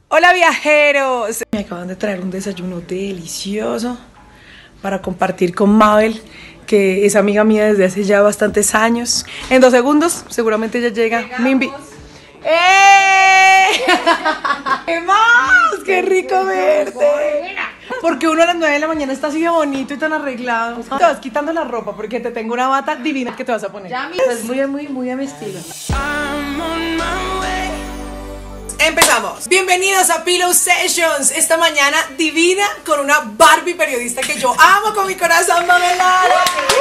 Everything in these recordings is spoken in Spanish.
Hola viajeros, me acaban de traer un desayuno delicioso para compartir con Mabel, que es amiga mía desde hace ya bastantes años. En 2 segundos seguramente ella llega. Mimbi. ¿Qué más? ¡Qué rico verte! Porque uno a las 9 de la mañana está así de bonito y tan arreglado. Te vas quitando la ropa porque te tengo una bata divina que te vas a poner. Ya, pues muy a mi estilo. Empezamos. Bienvenidos a Pillow Sessions. Esta mañana divina con una Barbie periodista que yo amo con mi corazón, Mabel Lara.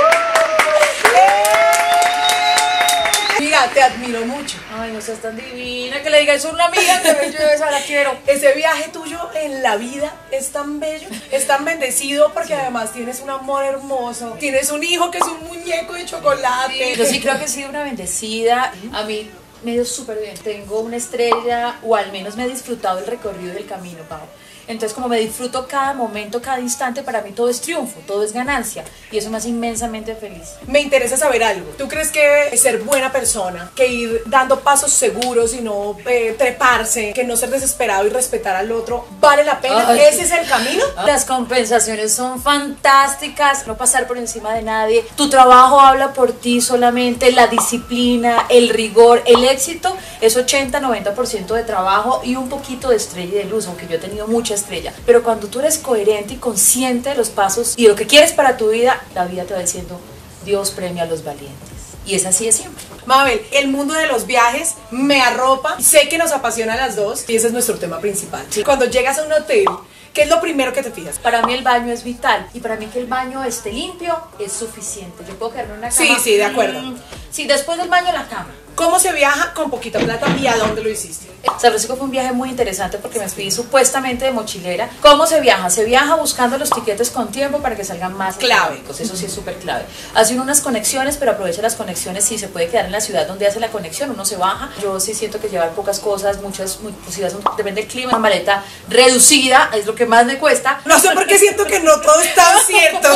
Mira, te admiro mucho. Ay, no seas tan divina, que le diga eso a una amiga, que bello es, la quiero. Ese viaje tuyo en la vida es tan bello, es tan bendecido porque además tienes un amor hermoso. Tienes un hijo que es un muñeco de chocolate. Yo sí creo que he sido una bendecida. A mí me ha ido súper bien. Tengo una estrella, o al menos me he disfrutado el recorrido del camino, Pau. Entonces, como me disfruto cada momento, cada instante, para mí todo es triunfo, todo es ganancia. Y eso me hace inmensamente feliz. Me interesa saber algo. ¿Tú crees que ser buena persona, que ir dando pasos seguros y no treparse, que no ser desesperado y respetar al otro, vale la pena? Ay, ¿Ese es el camino? Las compensaciones son fantásticas, no pasar por encima de nadie. Tu trabajo habla por ti solamente, la disciplina, el rigor, el éxito es 80-90% de trabajo y un poquito de estrella y de luz, aunque yo he tenido mucha estrella. Pero cuando tú eres coherente y consciente de los pasos y lo que quieres para tu vida, la vida te va diciendo: Dios premia a los valientes. Y es así de siempre. Mabel, el mundo de los viajes me arropa. Sé que nos apasiona a las dos y ese es nuestro tema principal. Cuando llegas a un hotel, ¿qué es lo primero que te fijas? Para mí el baño es vital y para mí que el baño esté limpio es suficiente. Yo puedo quedarme en una cama. Sí, de acuerdo. Sí, después del baño, la cama. ¿Cómo se viaja con poquita plata y a dónde lo hiciste? San Francisco fue un viaje muy interesante porque me fui supuestamente de mochilera. ¿Cómo se viaja? Se viaja buscando los tiquetes con tiempo para que salgan más clave. Eso sí es súper clave. Hacen unas conexiones, pero aprovecha las conexiones. Si se puede quedar en la ciudad donde hace la conexión, uno se baja. Yo sí siento que llevar pocas cosas, muchas, pues, depende del clima. Una maleta reducida es lo que más me cuesta. No sé por qué siento que no todo es tan cierto.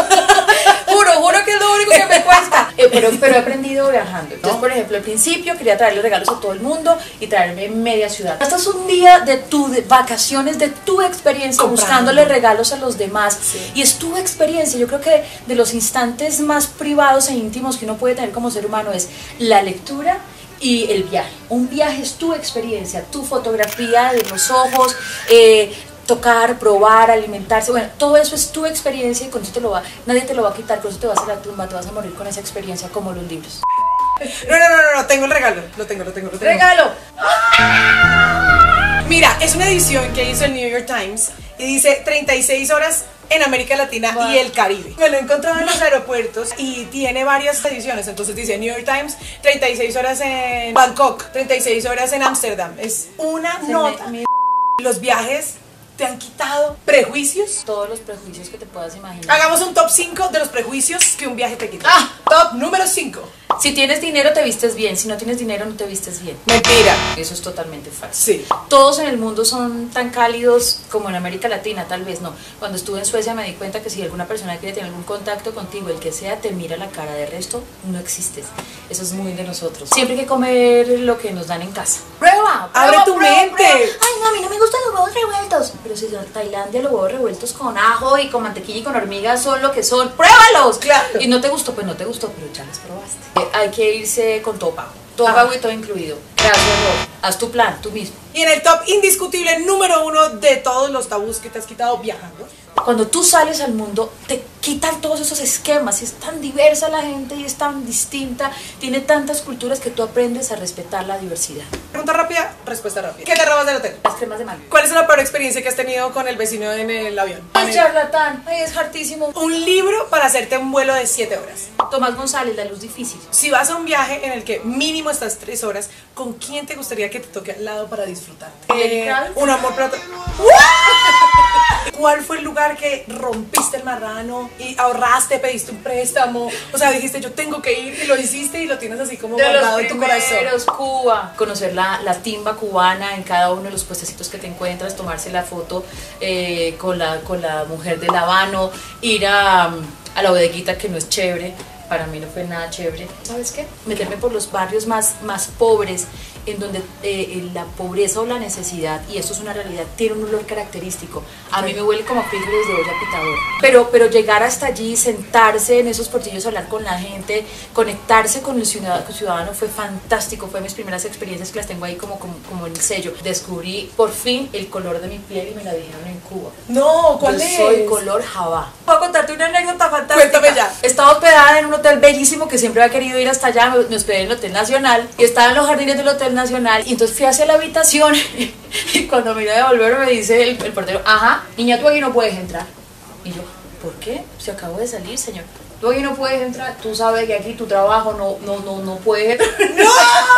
Juro que es lo único que me cuesta. Pero he aprendido viajando. Entonces, por ejemplo, al principio quería traerle regalos a todo el mundo y traerme media ciudad. Estás un día de vacaciones, de tu experiencia, buscándole regalos a los demás. Sí. Y es tu experiencia. Yo creo que de los instantes más privados e íntimos que uno puede tener como ser humano es la lectura y el viaje. Un viaje es tu experiencia, tu fotografía de los ojos, tocar, probar, alimentarse, bueno, todo eso es tu experiencia y con eso nadie te lo va a quitar, con eso te vas a la tumba, te vas a morir con esa experiencia como los libros. No, tengo el regalo, lo tengo. ¡Regalo! Mira, es una edición que hizo el New York Times y dice 36 horas en América Latina y el Caribe. Me lo he encontrado en los aeropuertos y tiene varias ediciones. Entonces dice New York Times, 36 horas en Bangkok, 36 horas en Ámsterdam. Es una nota. Los viajes te han quitado prejuicios. Todos los prejuicios que te puedas imaginar. Hagamos un top 5 de los prejuicios que un viaje te quita. Top número 5. Si tienes dinero te vistes bien, si no tienes dinero no te vistes bien. Mentira. Eso es totalmente falso. Sí. Todos en el mundo son tan cálidos como en América Latina, tal vez no. Cuando estuve en Suecia me di cuenta que si alguna persona quiere tener algún contacto contigo, el que sea, te mira la cara, de resto no existes. Eso es muy de nosotros. Siempre hay que comer lo que nos dan en casa. ¡Prueba! ¡Abre tu mente! Ay, no, a mí no me gustan los huevos revueltos. Pero si en Tailandia los huevos revueltos con ajo y con mantequilla y con hormigas son lo que son, ¡pruébalos! Claro. Y no te gustó, pues no te gustó, pero ya los probaste. Hay que irse con todo pago. Todo pago y todo incluido. Gracias, Rob. Haz tu plan, tú mismo. Y en el top indiscutible número 1 de todos los tabús que te has quitado viajando. Cuando tú sales al mundo, te quitan todos esos esquemas. Y es tan diversa la gente y es tan distinta. Tiene tantas culturas que tú aprendes a respetar la diversidad. Pregunta rápida, respuesta rápida. ¿Qué te robas del hotel? Las cremas de mano. ¿Cuál es la peor experiencia que has tenido con el vecino en el avión? ¡Ay, charlatán! ¡Ay, es hartísimo! Un libro para hacerte un vuelo de 7 horas. Tomás González, La luz difícil. Si vas a un viaje en el que mínimo estás 3 horas, ¿con quién te gustaría que te toque al lado para disfrutar? Un amor platónico. ¿Cuál fue el lugar que rompiste el marrano y ahorraste, pediste un préstamo? O sea, dijiste, yo tengo que ir, y lo hiciste y lo tienes así como guardado en tu corazón. Cuba. Conocer la timba cubana en cada uno de los puestecitos que te encuentras, tomarse la foto con la mujer del habano, ir a la bodeguita que no es chévere. Para mí no fue nada chévere. ¿Sabes qué? Meterme por los barrios más pobres en donde la pobreza o la necesidad, y esto es una realidad, tiene un olor característico. A mí me huele como a frijoles de olla pitadora. Pero llegar hasta allí, sentarse en esos portillos, hablar con la gente, conectarse con el ciudadano fue fantástico. Fue mis primeras experiencias que las tengo ahí como en el sello. Descubrí por fin el color de mi piel y me la dijeron en Cuba. No, ¿cuál es? Soy color jabá. Voy a contarte una anécdota fantástica. Cuéntame ya. Estaba hospedada en un hotel bellísimo que siempre había querido ir hasta allá. Me hospedé en el Hotel Nacional y estaba en los jardines del Hotel Nacional. Y entonces fui hacia la habitación y cuando me iba a devolver me dice el portero: ajá, niña, tú aquí no puedes entrar. Y yo: ¿por qué? Se acabó de salir, señor. Tú aquí no puedes entrar. Tú sabes que aquí tu trabajo no puedes entrar. ¡No!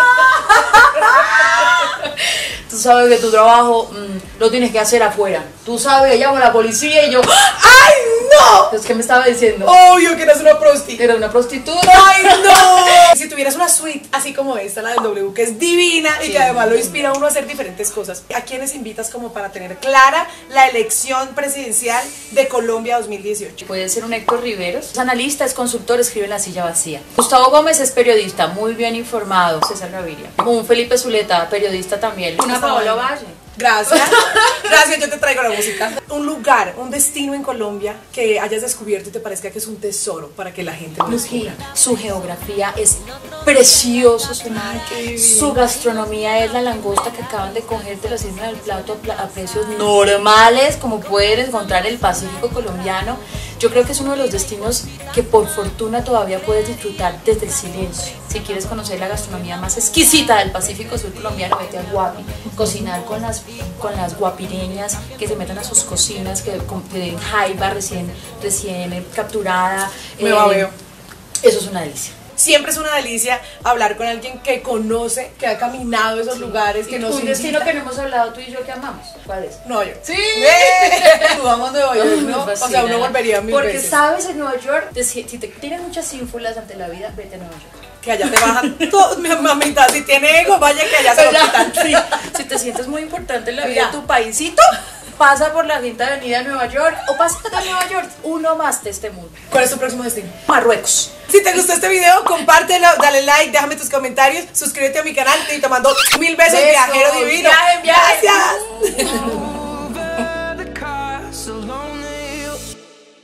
Tú sabes que tu trabajo lo tienes que hacer afuera. Tú sabes que llamo a la policía y yo... ¡Ay, no! Entonces, ¿qué me estaba diciendo? Obvio que eras una prostituta. Era una prostituta. ¡Ay, no! Si tuvieras una suite así como esta, la del W, que es divina y que además lo inspira a uno a hacer diferentes cosas, ¿a quiénes invitas como para tener clara la elección presidencial de Colombia 2018? Puede ser un Héctor Riveros. Es analista, es consultor, escribe en La Silla Vacía. Gustavo Gómez es periodista, muy bien informado. César Gaviria. Un Felipe Zuleta, periodista también. Una Paola Valle. Gracias. Gracias, yo te traigo la música. Un lugar, un destino en Colombia que hayas descubierto y te parezca que es un tesoro para que la gente lo descubra. Su geografía es precioso, su gastronomía es la langosta que acaban de coger de las Islas del Plato a precios normales, como pueden encontrar en el Pacífico colombiano. Yo creo que es uno de los destinos que por fortuna todavía puedes disfrutar desde el silencio. Si quieres conocer la gastronomía más exquisita del Pacífico Sur colombiano, vete a Guapi. Cocinar con las guapireñas que se metan a sus cocinas, que den jaiba recién capturada. Me babeo. Eso es una delicia. Siempre es una delicia hablar con alguien que conoce, que ha caminado esos lugares, que nos un destino que no hemos hablado tú y yo que amamos. ¿Cuál es? Nueva York. Sí. Tú vamos a Nueva York, ¿no? O sea, uno volvería mil Porque veces. sabes, en Nueva York, si te tienes muchas ínfulas ante la vida, vete a Nueva York. Que allá te bajan todo, mi mamita. Si tiene ego, vaya que allá se lo quitan. Sí. Si te sientes muy importante en la vida de tu paisito, pasa por la quinta avenida de Nueva York o pasa a Nueva York, uno más de este mundo. ¿Cuál es tu próximo destino? Marruecos. Si te gustó este video, compártelo, dale like, déjame tus comentarios, suscríbete a mi canal y te mando 1000 besos, viajero divino. Viajen. Gracias.